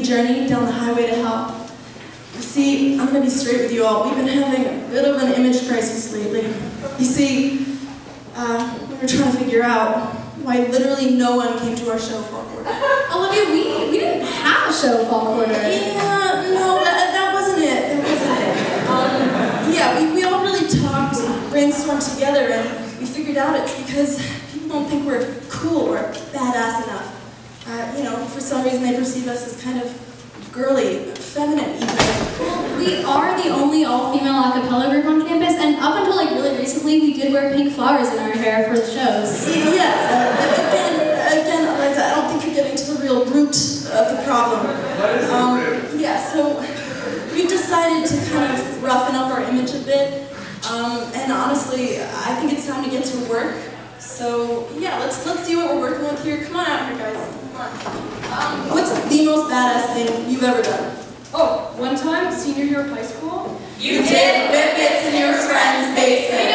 journey down the highway to hell. You see, I'm going to be straight with you all. We've been having a bit of an image crisis lately. You see, we were trying to figure out why literally no one came to our show Fall Quarter. Olivia, we didn't have a show Fall Quarter. Yeah, no, that wasn't it. Yeah, we all really talked and brainstormed together, and we figured out it's because people don't think we're cool or badass enough. You know, for some reason they perceive us as kind of girly, feminine even. Well, we are the only all-female a cappella group on campus, and up until like really recently, we did wear pink flowers in our hair for the shows. Yes, again, Eliza, I don't think you're getting to the real root of the problem. Yeah, so we've decided to kind of roughen up our image a bit, and honestly, I think it's time to get to work. So yeah, let's see what we're working with here. Come on out here, guys. Come on. What's the most badass thing you've ever done? Oh, one time, senior year of high school. You did whippets in your friend's basement.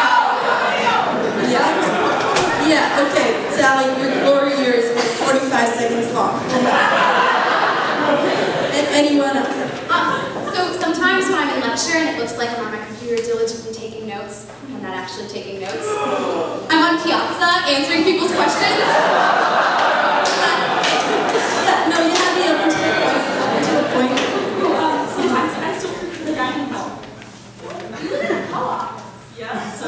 Yeah, okay, Sally, your glory years was 45 seconds long. Anyone else? So sometimes when I'm in lecture and it looks like I'm on my computer diligently taking notes, I'm not actually taking notes. I'm on Piazza answering people's questions. Yeah, no, you have me up to a point. Sometimes I still think the guy can help. Yeah, so?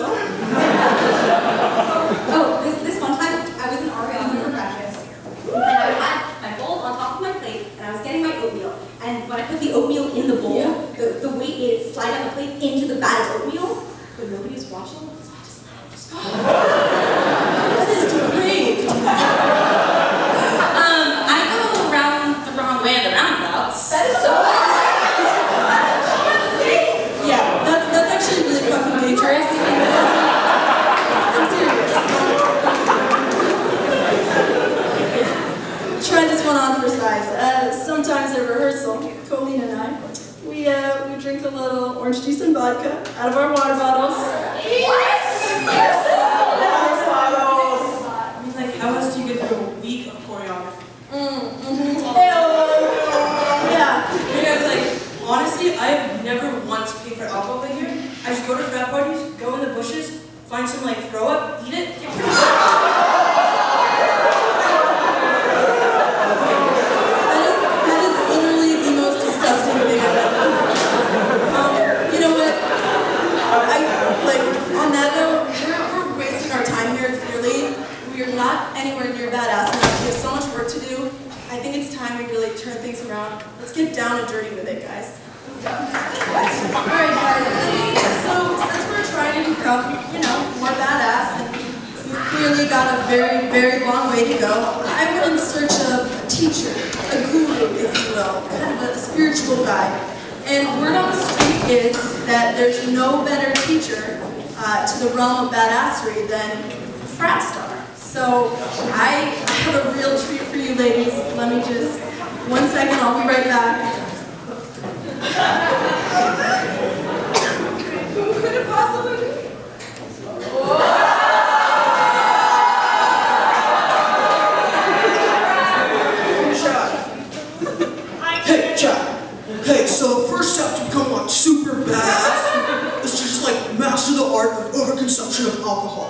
Oh, this one time, I was in Ariana for breakfast, and I had my bowl on top of my plate, and I was getting my oatmeal. And when I put the oatmeal in the bowl, the weight made it slide out the plate into the vat of oatmeal, but nobody was watching, so I just laughed. That is depraved. I go around the wrong way in the roundabouts. That is so Yeah, that's actually really fucking dangerous. I'm serious. Try this one on for size. Sometimes at rehearsal, Colleen and I, we drink a little orange juice and vodka out of our water bottles. I mean, like, how else do you get through a week of choreography? Yeah. You guys, like, honestly, I have never once paid for alcohol in here. I just go to frat parties, go in the bushes, find some, like, throw up, eat it, get pretty sick. That is literally the most disgusting thing I've ever done. You know what? On that note, we're wasting our time here, clearly. We are not anywhere near badass enough. We have so much work to do. I think it's time we really turn things around. Let's get down and dirty with it, guys. Alright, guys. So, since we're trying to become, more badass, and we've clearly got a very, very long way to go, I went in search of a teacher, a guru, if you will, kind of a spiritual guide. And word on the street is that there's no better teacher to the realm of badassery than Frat Star. So I have a real treat for you ladies. Let me just, 1 second, I'll be right back. Who could it possibly be? Hey, Chad. Hey, so the first step to become like super badass is to just like master the art of overconsumption of alcohol.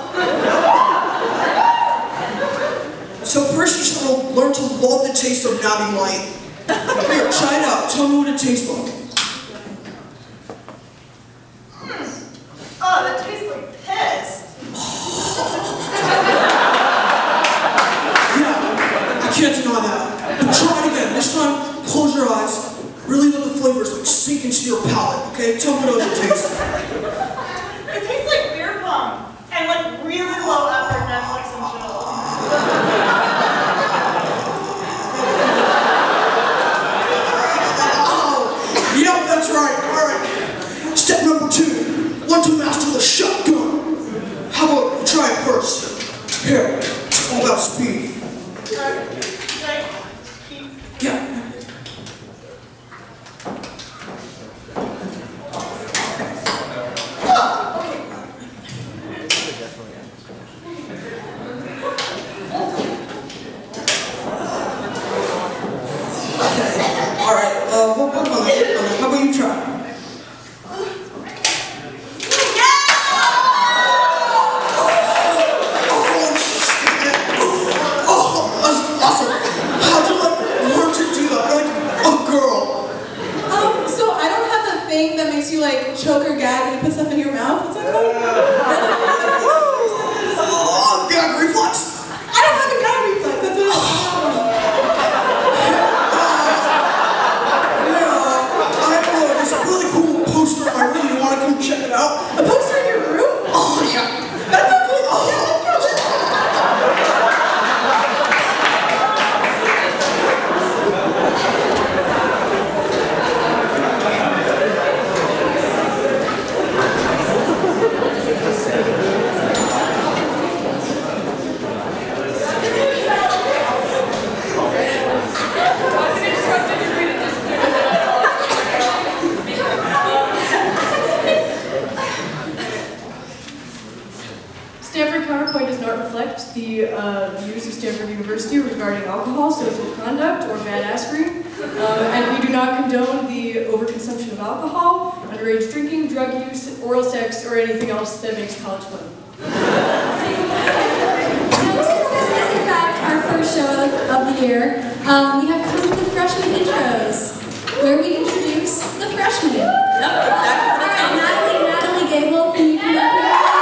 So first you just gotta learn to love the taste of Natty Light. Here, try it out. Tell me what it tastes like. Oh, that tastes like piss. Yeah, I can't deny that. But try it again. This time, close your eyes. Really let the flavors like sink into your palate, okay? Tell me what it tastes like. It tastes like beer pong and like really low effort Netflix and chill. Yep, that's right. Alright. Step number 2. Learn to master the shotgun. How about you try it first? Here, it's all about speed. Yeah. Okay. counterpoint does not reflect the views of Stanford University regarding alcohol, social conduct, or badassery. And we do not condone the overconsumption of alcohol, underage drinking, drug use, oral sex, or anything else that makes college fun. So since this is in fact our first show of the year, we have come to the freshman intros, where we introduce the freshmen. Yep, exactly. All right, Natalie Gable, can you come up here?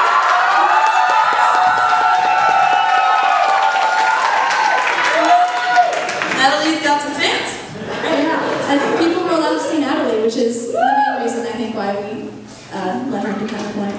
Natalie's got some fans. Yeah, and people rolled out to see Natalie, which is the main reason I think why we let her do counterpoint.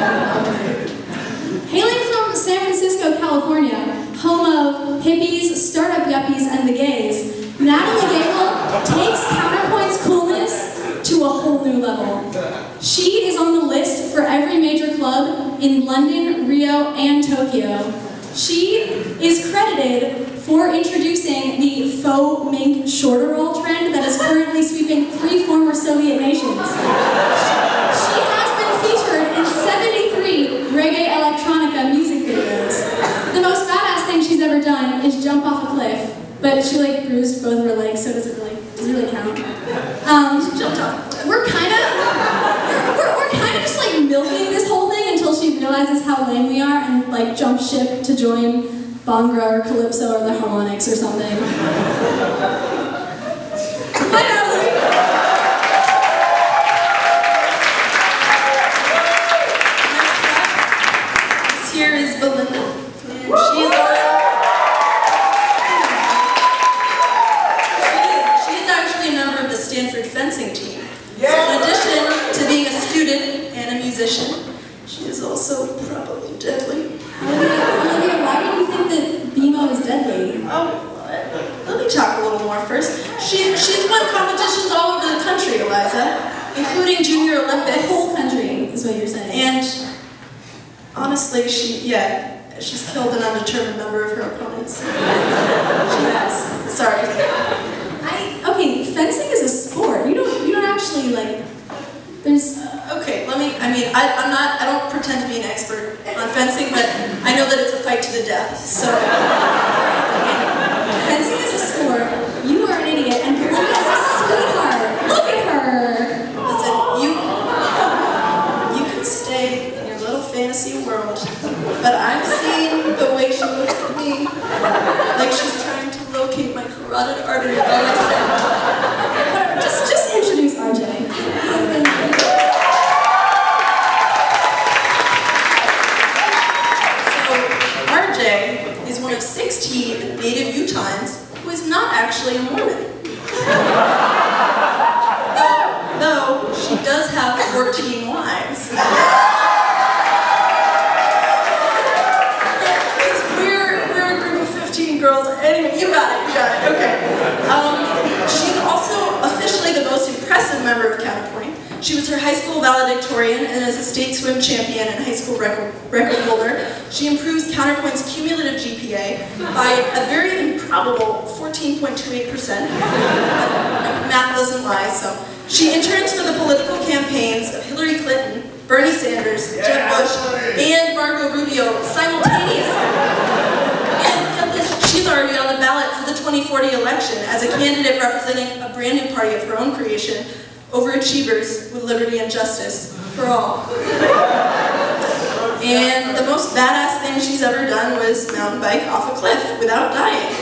Hailing from San Francisco, California, home of hippies, startup yuppies, and the gays, Natalie Gable takes counterpoint's coolness to a whole new level. She is on the list for every major club in London, Rio, and Tokyo. She is credited for introducing the faux mink shorter roll trend that is currently sweeping 3 former Soviet nations. She has been featured in 73 reggae electronica music videos. The most badass thing she's ever done is jump off a cliff, but she like bruised both of her legs, so does it really count? Jumped off. We're kind of just like milking this whole thing until she realizes how lame we are and like jumps ship to join Bhangra or Calypso or the Harmonics or something. Hi, Natalie. This here is Belinda. And she is actually a member of the Stanford fencing team. So in addition to being a student and a musician, she is also probably deadly. Olivia, why do you think that BMO is deadly? Oh, let me talk a little more first. She's won competitions all over the country, Eliza, including Junior The Olympics. whole country is what you're saying. And honestly, she's killed an undetermined number of her opponents. She has. Sorry. Okay, fencing is a sport. You don't actually like. There's. Okay, I don't pretend to be an expert on fencing, but I know that it's a fight to the death, so. Fencing is a sport. You are an idiot, and Belinda is a sweetheart. Look at her. Listen, you can stay in your little fantasy world, but I've seen the way she looks at me, like she's trying to locate my carotid artery by herself. Whatever. Just introduce RJ. RJ is one of 16 native Utahns who is not actually a Mormon. Though she does have 14 wives. We're a group of 15 girls. Anyway, you got it, okay. She's also officially the most impressive member of Counterpoint. She was her high school valedictorian and is a state swim champion and high school record holder. She improves Counterpoint's cumulative GPA by a very improbable 14.28%. Math doesn't lie, so. She interns for the political campaigns of Hillary Clinton, Bernie Sanders, Jeb Bush, and Marco Rubio simultaneously. And get this, she's already on the ballot for the 2040 election as a candidate representing a brand new party of her own creation, Overachievers with Liberty and Justice for All. And the most badass thing she's ever done was mountain bike off a cliff without dying.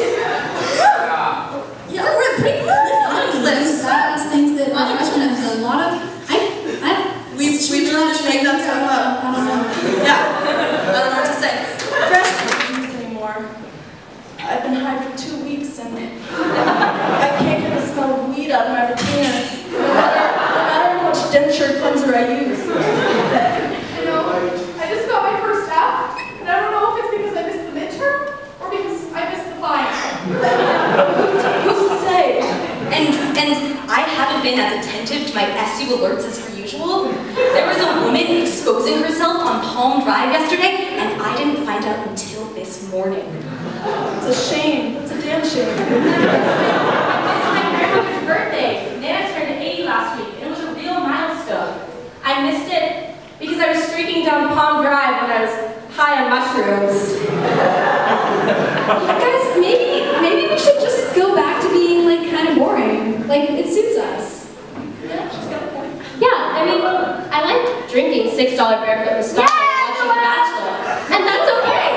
Yeah, we're pretty cliff. Badass things that our freshmen have done. A lot of. We really just make that stuff up. I don't know. Yeah, I don't know what to say. Freshmen don't use anymore. I've been high for 2 weeks and I can't get the smell of weed out of my retainer. No matter how much denture cleanser I use. You know, I just got my first app, and I don't know if it's because I missed the midterm or because I missed the final. Who's to say? And I haven't been as attentive to my SU alerts as per usual. There was a woman exposing herself on Palm Drive yesterday, and I didn't find out until this morning. It's a shame. It's a damn shame. It's my grandmother's birthday. Nana turned 80 last week. It was a real milestone. I missed it because I was streaking down Palm Drive when I was high on mushrooms. Guys, maybe we should just go back to being like kind of boring. Like it suits us. Yeah, I mean, I like drinking $6 barefoot Moscato and watching The Bachelor. And that's okay.